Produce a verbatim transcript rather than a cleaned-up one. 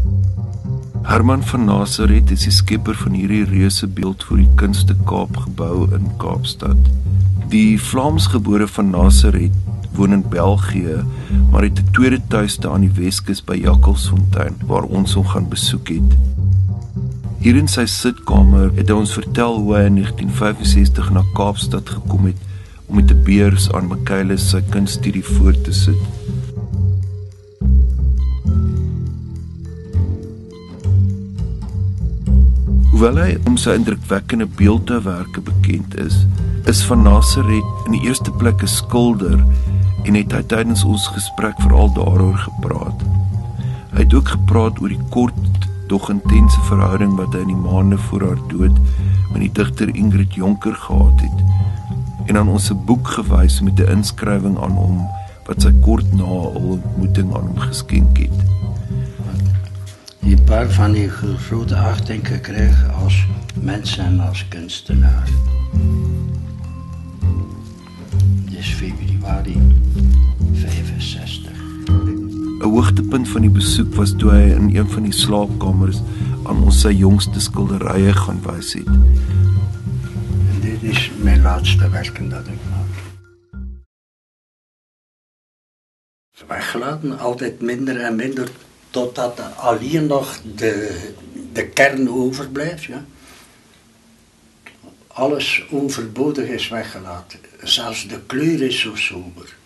Herman van Nazareth is die skepper van hierdie reuse beeld voor die Kunste Kaap gebou in Kaapstad. Die Vlaamsgebore van Nazareth woon in België, maar het 'n tweede tuiste aan die Weskus by Jakkelsfontein, waar ons hom gaan besoek het. Hier in sy sitkamer het hy ons vertel hoe hy in negentien vyfensestig na Kaapstad gekom het om met 'n beurs aan Michaelis sy kunststudie voort te sit. Hoewel hy om sy indrukwekkende beeldhouwerke bekend is, is Van Nazareth in die eerste plek 'n skilder en het hy tydens ons gesprek veral daaroor gepraat. Hy het ook gepraat oor die kort, dog intense verhouding wat hy in die maande voor haar dood met die digter Ingrid Jonker gehad het, en aan ons 'n boek gewys met 'n inskrywing aan hom wat sy kort na 'n ontmoeting aan hom geskenk het. Een paar van die grote achting gekregen als mens en als kunstenaar. Dus februari vijfenzestig. Een hoogtepunt van die besoek was toe hy in een van die slaapkamers aan ons sy jongste skilderye gaan wys het. En dit is mijn laatste werken dat ik maak. Weggelaten, altijd minder en minder, totdat er alleen nog de, de kern overblijft. Ja. Alles overbodig is weggelaten. Zelfs de kleur is zo sober.